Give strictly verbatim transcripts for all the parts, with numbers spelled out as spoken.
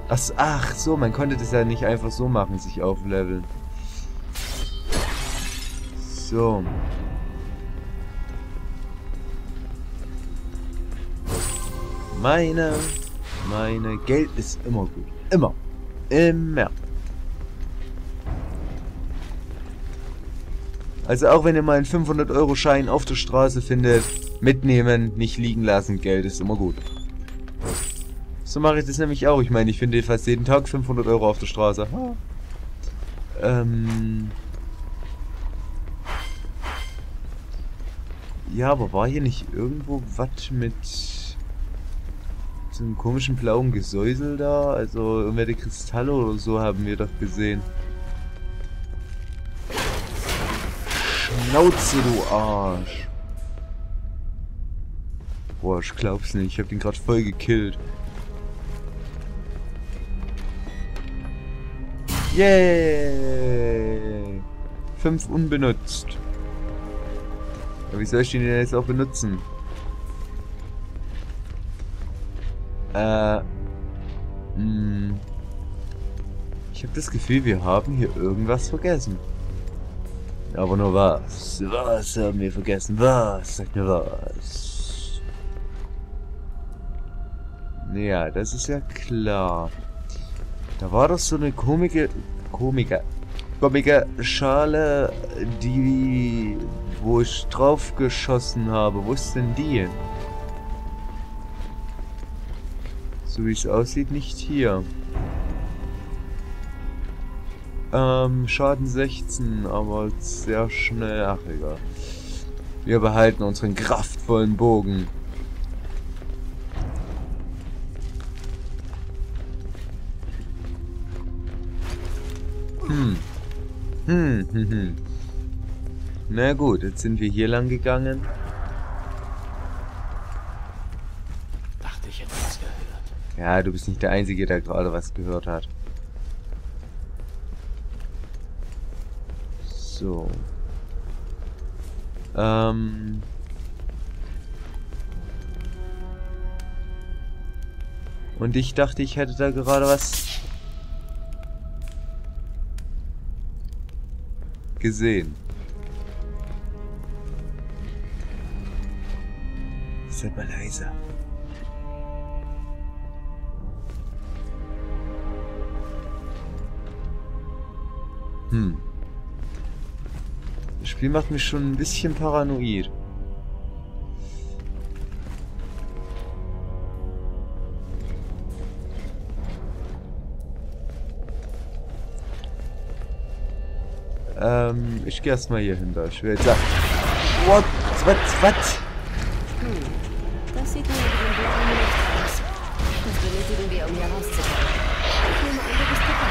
Ach, ach so, man konnte das ja nicht einfach so machen, sich aufleveln. So. Meine, meine Geld ist immer gut. Immer. Immer. Also auch wenn ihr mal einen fünfhundert Euro Schein auf der Straße findet, mitnehmen, nicht liegen lassen. Geld ist immer gut. So mache ich das nämlich auch. Ich meine, ich finde fast jeden Tag fünfhundert Euro auf der Straße. Ha. Ähm... Ja, aber war hier nicht irgendwo was mit so einem komischen blauen Gesäusel da? Also irgendwelche Kristalle oder so haben wir doch gesehen. Schnauze, du Arsch! Boah, ich glaub's nicht. Ich hab den gerade voll gekillt. Yay! Fünf unbenutzt. Aber wie soll ich den denn jetzt auch benutzen? Äh. Mh. Ich habe das Gefühl, wir haben hier irgendwas vergessen. Aber nur was? Was haben wir vergessen? Was? Sag mir was. Ja, das ist ja klar. Da war doch so eine komische, komische, komische Schale, die, wo ich drauf geschossen habe. Wo ist denn die? So wie es aussieht, nicht hier. Ähm, Schaden sechzehn, aber sehr schnell. Ach, egal. Wir behalten unseren kraftvollen Bogen. Hm. Hm, hm, hm. Na gut, jetzt sind wir hier lang gegangen. Dachte, ich hätte was gehört. Ja, du bist nicht der Einzige, der gerade was gehört hat. So. Ähm. Und ich dachte, ich hätte da gerade was gesehen. Seid mal leiser. Hm. Das Spiel macht mich schon ein bisschen paranoid. Ähm, ich gehe erstmal hier hinter. Ich will jetzt sagen. What? Was? Was? Hm. Das sieht mir über den Boden nicht aus. Das benötigen wir, um hier rauszukommen. Ich nehme an, du bist dabei.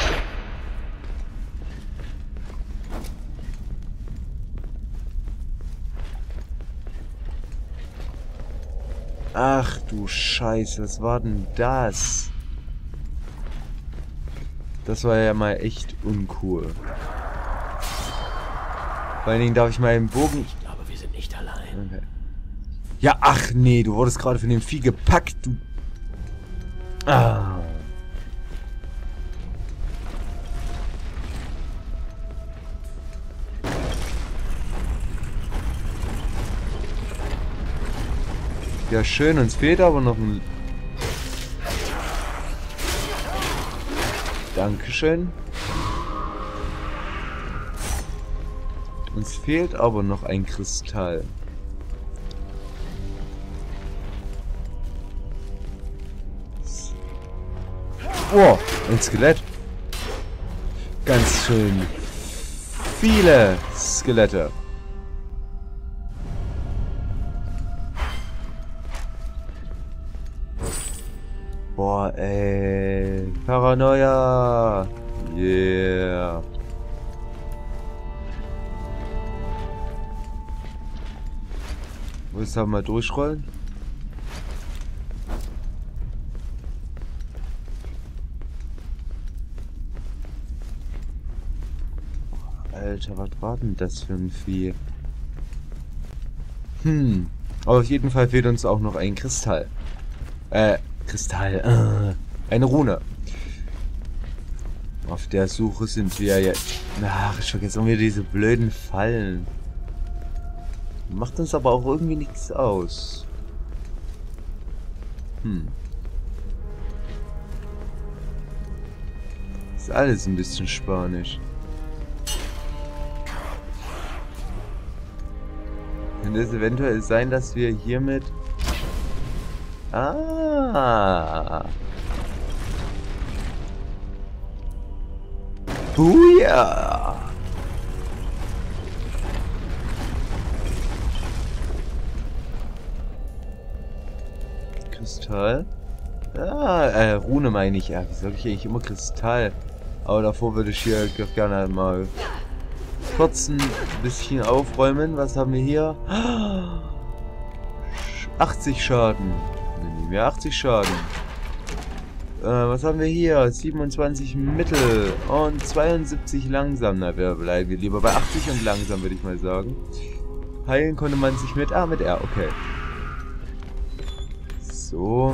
Ach du Scheiße, was war denn das? Das war ja mal echt uncool. Vor allen Dingen darf ich meinen Bogen... Ich glaube, wir sind nicht allein. Okay. Ja, ach nee, du wurdest gerade von dem Vieh gepackt, du... Ah. Ja, schön, uns fehlt aber noch ein... Dankeschön. Uns fehlt aber noch ein Kristall. Oh, ein Skelett. Ganz schön viele Skelette. Boah, ey. Paranoia. Yeah. Willst du mal durchrollen? Alter, was war denn das für ein Vieh? Hm. Aber auf jeden Fall fehlt uns auch noch ein Kristall. Äh, Kristall. Äh, eine Rune. auf der Suche sind wir jetzt. Ach, ich vergesse immer wieder diese blöden Fallen. Macht uns aber auch irgendwie nichts aus. Hm. Ist alles ein bisschen spanisch. Könnte es eventuell sein, dass wir hiermit... Ah! Buja! Kristall? Ah, äh, Rune meine ich. Ja, wie sage ich eigentlich immer Kristall? Aber davor würde ich hier gerne mal kurz ein bisschen aufräumen. Was haben wir hier? achtzig Schaden. Dann nehmen wir achtzig Schaden. Äh, was haben wir hier? siebenundzwanzig Mittel und zweiundsiebzig langsam. Na, wir bleiben wir lieber bei achtzig und langsam, würde ich mal sagen. Heilen konnte man sich mit... Ah, mit R, okay. So.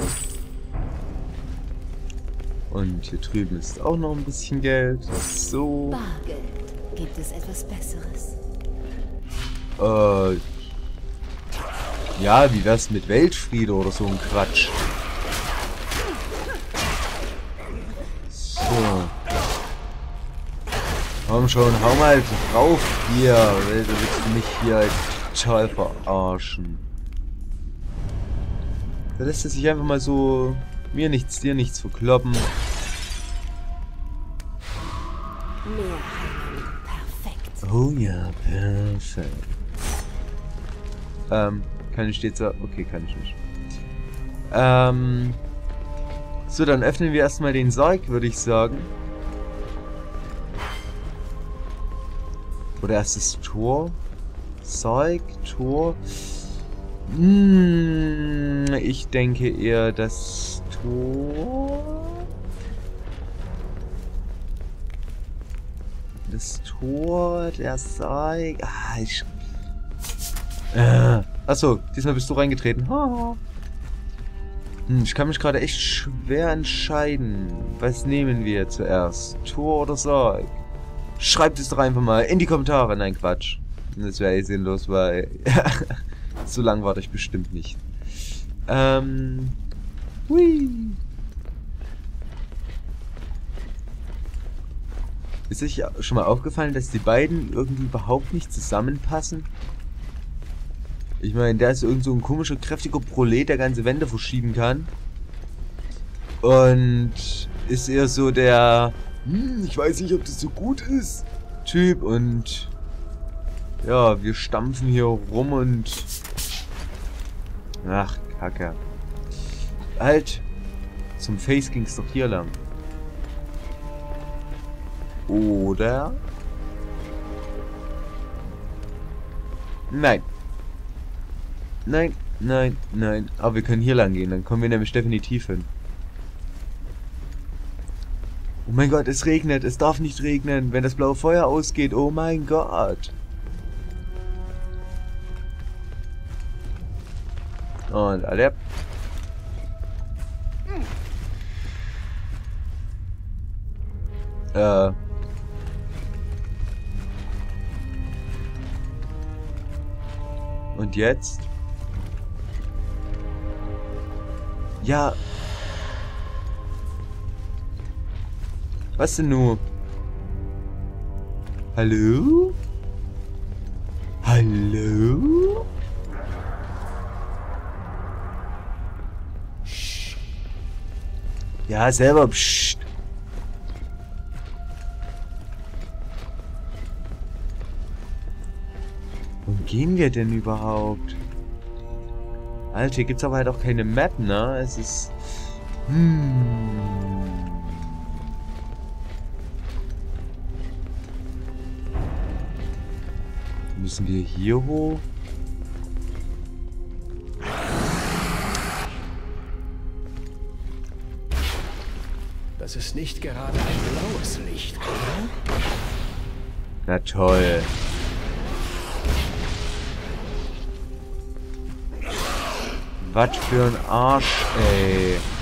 Und hier drüben ist auch noch ein bisschen Geld. So. Bargeld. Gibt es etwas Besseres? Äh... Ja, wie wär's mit Weltfriede oder so ein Quatsch? So. Komm schon, hau mal drauf hier. Du willst mich hier total verarschen. Da lässt es sich einfach mal so mir nichts, dir nichts verkloppen. Mehr Heilung. Perfekt. Oh ja, perfekt. Ähm, kann ich jetzt... Okay, kann ich nicht. Ähm... So, dann öffnen wir erstmal den Sarg, würde ich sagen. Oder erst das Tor. Sarg, Tor. Hm, ich denke eher das Tor. Das Tor, der Sarg. Ah, ich... Äh, achso, diesmal bist du reingetreten. Haha. Hm, ich kann mich gerade echt schwer entscheiden. Was nehmen wir zuerst? Tor oder Sarg? Schreibt es doch einfach mal in die Kommentare. Nein, Quatsch. Das wäre eh sinnlos, weil... so lange warte ich bestimmt nicht. Ähm... Hui. Ist euch schon mal aufgefallen, dass die beiden irgendwie überhaupt nicht zusammenpassen? Ich meine, der ist irgend so ein komischer, kräftiger Prolet, der ganze Wände verschieben kann. Und ist eher so der, hm, ich weiß nicht, ob das so gut ist, Typ. Und ja, wir stampfen hier rum und... Ach, Kacke. Halt, zum Face ging's doch hier lang. Oder? Nein. Nein, nein, nein. Aber wir können hier lang gehen. Dann kommen wir nämlich definitiv hin. Oh mein Gott, es regnet. Es darf nicht regnen. Wenn das blaue Feuer ausgeht. Oh mein Gott. Und alle. Äh. Und jetzt? Ja. Was denn nur? Hallo? Hallo? Psst. Ja, selber psst. Wo gehen wir denn überhaupt? Alter, hier gibt's aber halt auch keine Map, ne? Es ist... Hm... Müssen wir hier hoch? Das ist nicht gerade ein blaues Licht, oder? Na toll. Was für ein Arsch, ey.